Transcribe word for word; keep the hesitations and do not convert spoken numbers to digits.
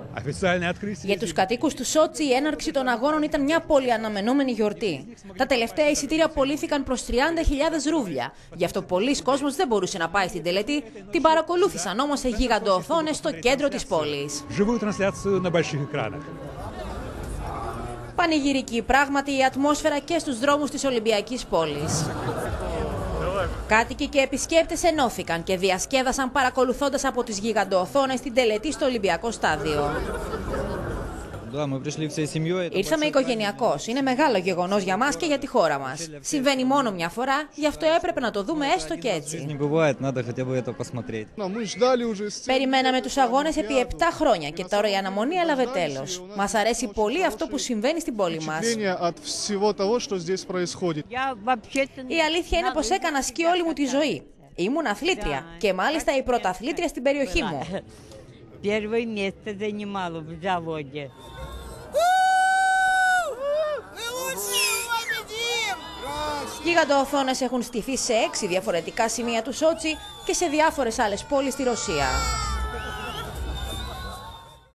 Για τους κατοίκους του Σότσι, η έναρξη των αγώνων ήταν μια πολύ αναμενόμενη γιορτή. Τα τελευταία εισιτήρια πωλήθηκαν προς τριάντα χιλιάδες ρούβλια. Γι' αυτό πολλοί κόσμος δεν μπορούσε να πάει στην τελετή. Την παρακολούθησαν όμως σε γίγαντο-οθόνες στο κέντρο της πόλης. Πανηγυρική πράγματι η ατμόσφαιρα και στους δρόμους της Ολυμπιακής πόλης. Κάτοικοι και επισκέπτες ενώθηκαν και διασκέδασαν παρακολουθώντας από τις γιγαντοοθόνες την τελετή στο Ολυμπιακό στάδιο. Ήρθαμε οικογενειακώς. Είναι μεγάλο γεγονός για μας και για τη χώρα μας. Συμβαίνει μόνο μια φορά, γι' αυτό έπρεπε να το δούμε έστω και έτσι. Περιμέναμε τους αγώνες επί επτά χρόνια και τώρα η αναμονή έλαβε τέλος. Μας αρέσει πολύ αυτό που συμβαίνει στην πόλη μας. Η αλήθεια είναι πως έκανα σκι όλη μου τη ζωή. Ήμουν αθλήτρια και μάλιστα η πρωταθλήτρια στην περιοχή μου. Первое место занимала в заводе. Γιγαντοοθόνες έχουν στηθεί σε έξι διαφορετικά σημεία του Σότσι και σε διάφορες άλλες πόλεις στη Ρωσία.